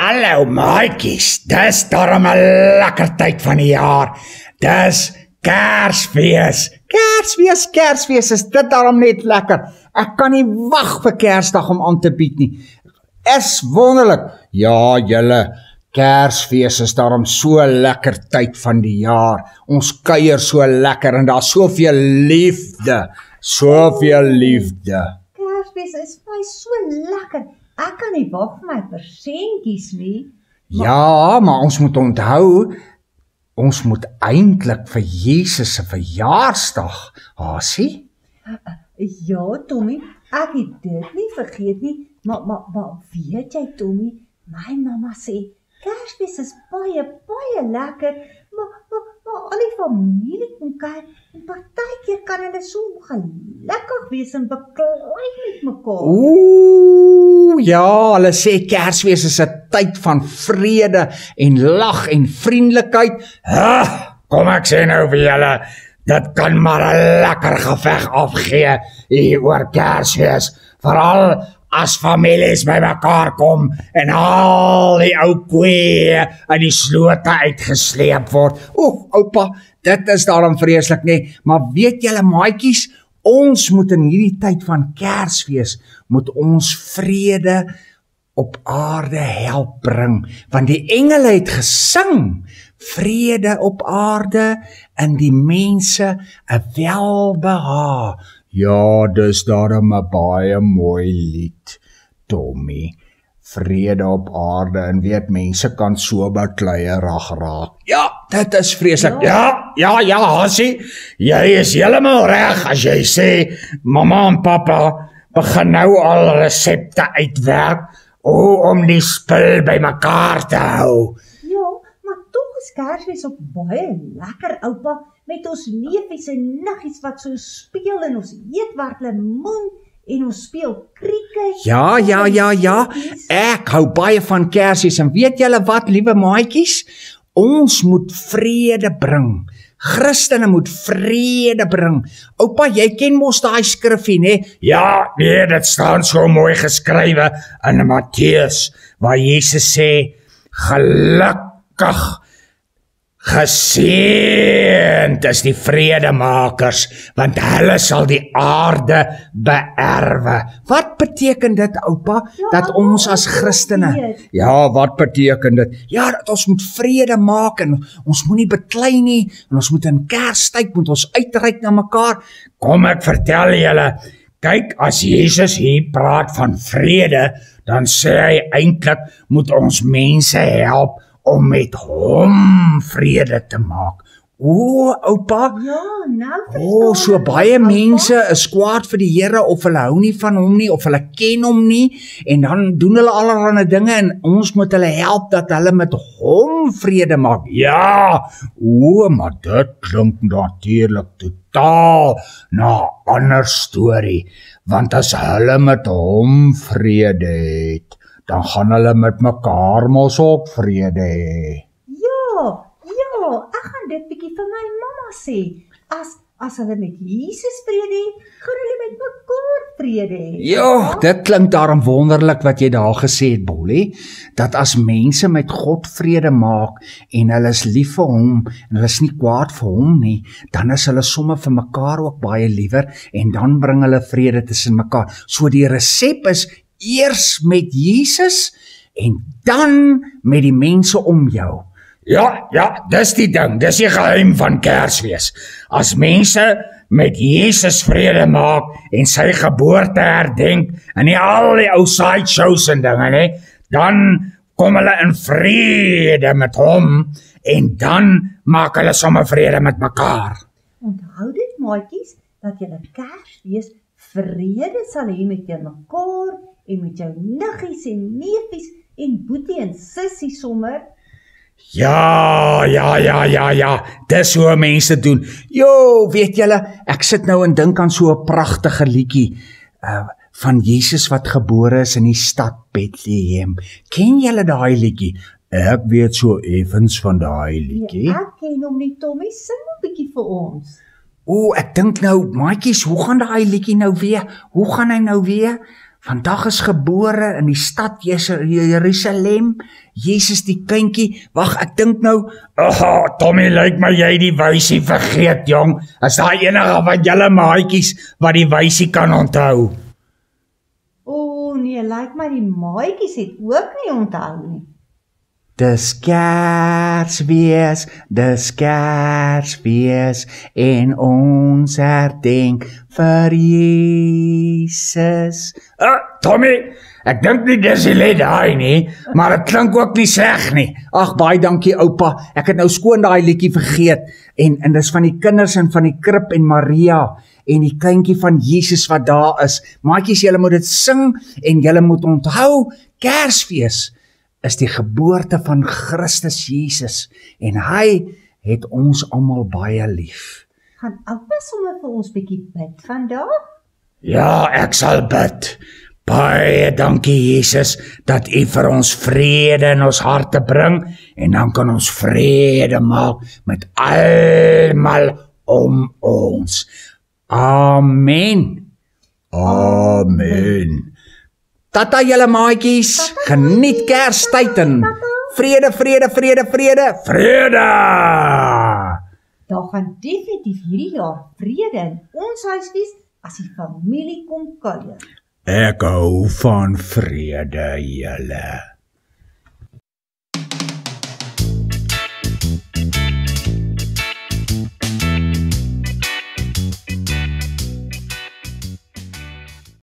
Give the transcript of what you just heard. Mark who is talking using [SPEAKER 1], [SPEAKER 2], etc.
[SPEAKER 1] Hallo maatjies, dis darm 'n lekker tyd van die jaar. Dis Kersfees. Kersfees, is dit darm net lekker. Ek kan nie wag vir Kersdag om aan te bied nie. Is wonderlik. Ja, julle, Kersfees is darm so lekker tyd van die jaar. Ons kuier so lekker en daar's soveel liefde. Soveel liefde.
[SPEAKER 2] Kersfees is vir my so lekker. Ek kan nie wag vir my persentjies nie.
[SPEAKER 1] Ja, maar ons moet onthou, ons moet eintlik vir Jesus se verjaarsdag, Hasie?
[SPEAKER 2] Ja, Tommy, ek het dit nie vergeet nie, maar weet jy, Tommy, my mamma sê, Kersfees is baie lekker, maar al die familie kom kyk, en partykeer kan hulle so ongelukkig wees en beklei met mekaar.
[SPEAKER 1] Ja, hulle sê Kersfees is 'n tyd van vrede en lag en vriendelikheid. Kom ek sê nou vir julle, dit kan maar 'n lekker geveg afgee hier oor Kersfees, veral as families by mekaar kom en al die ou koeie in die slote uitgesleep word. Oupa, dit is daarom vreeslik nie, maar weet julle maatjies, ons moet in hierdie tyd van Kersfees, moet ons vrede op aarde help bring, want die engele het gesing, vrede op aarde en die mense 'n welbehae. Ja, dis daarom 'n baie mooi lied, Tommy. Vrede op aarde en weet mense kan so bakleierig raak. Ja, dit is vreeslik. Ja, Hasie, jy is heeltemal reg as jy sê, mamma en pappa begin nou al resepte uitwerk om die spul bymekaar te hou.
[SPEAKER 2] Ja, maar tog is Kersfees ook baie lekker, oupa, met ons neefies en niggies wat so speel en ons eet wat lemoen en ons speel krieket.
[SPEAKER 1] Ja, ek hou baie van Kersfees en weet julle wat, liewe maatjies? Ons moet vrede bring. Christene moet vrede bring. Oupa, jy ken mos daai skrifgie, né? Ja, nee, dit staan so mooi geskrywe in Matteus, waar Jesus sê, gelukkig, geseënd is die vredemakers, want hulle sal die aarde beerwe. Wat beteken dit, oupa, dat ons as Christene, wat beteken dit? Ja, dat ons moet vrede maak en ons moet nie beklei nie, en ons moet in Kerstyd moet ons uitreik na mekaar. Kom ek vertel julle, kyk, as Jesus hier praat van vrede, dan sê hy eintlik moet ons mense help om met hom vrede te maak. Oupa.
[SPEAKER 2] Ja, nou
[SPEAKER 1] so baie mense is kwaad vir die Here of hulle hou nie van hom nie of hulle ken hom nie en dan doen hulle allerlei dinge en ons moet hulle help dat hulle met hom vrede maak. Ja, maar dit klink natuurlik totaal na 'n ander storie, want as hulle met hom vrede het, dan gaan hulle met mekaar mos ook vrede hê.
[SPEAKER 2] Ja, ek gaan dit bietjie vir my mamma sê. As hulle met Jesus vrede het, gaan hulle met mekaar vrede hê.
[SPEAKER 1] Ja, dit klink daarom wonderlik wat jy daar gesê het, Bollie, dat as mense met God vrede maak en hulle is lief vir hom en hulle is nie kwaad vir hom nie, dan is hulle somme vir mekaar ook baie liewer en dan bring hulle vrede tussen mekaar. So die resep is eers met Jesus en dan met die mense om jou. Ja, dis die ding, dis die geheim van Kersfees. As mense met Jesus vrede maak en sy geboorte herdenk en nie al die ou sideshows en dinge nie, dan kom hulle in vrede met hom en dan maak hulle sommer vrede met mekaar.
[SPEAKER 2] Onthou dit, maatjies, dat julle Kersfees vrede sal hê met jou mekaar en met jou niggies en neefies en boetie en sissie sommer.
[SPEAKER 1] Ja, dis hoe mense doen. Weet julle, ek sit nou en dink aan so 'n pragtige liedjie van Jesus wat gebore is in die stad Bethlehem. Ken julle daai liedjie? Ek weet so effens van daai liedjie.
[SPEAKER 2] Ja, ek ken hom nie, Tommy, sing 'n bietjie vir ons.
[SPEAKER 1] Ek dink nou, maatjies, hoe gaan daai liedjie nou weer? Hoe gaan hy nou weer? Vandag is gebore in die stad Jerusalem, Jesus die kindjie. Wag, ek dink nou, Tommy, lyk my jy die wysie vergeet, jong. Is daar enige van julle maatjies wat die wysie kan onthou?
[SPEAKER 2] O nee, lyk my die maatjies het ook nie onthou nie.
[SPEAKER 1] Dis Kersfees en ons herdenk vir Jesus. Tommy, ek dink nie dis die lied daai nie, maar dit klink ook nie sleg nie. Ag, baie dankie oupa, ek het nou skoon daai liedjie vergeet. En dis van die kinders en van die krib en Maria en die kindjie van Jesus wat daar is. Maatjies, julle moet dit sing en julle moet onthou, Kersfees is die geboorte van Christus Jesus en hy het ons almal baie lief.
[SPEAKER 2] Gaan oupa sommer vir ons bietjie bid vandag?
[SPEAKER 1] Ja, ek sal bid. Baie dankie Jesus dat U vir ons vrede in ons harte bring en dan kan ons vrede maak met almal om ons. Amen. Amen. Tata julle maatjies, geniet Kerstyd en vrede.
[SPEAKER 2] Daar gaan definitief hierdie jaar vrede in ons huis wees as die familie kom kuier.
[SPEAKER 1] Ek hou van vrede, julle.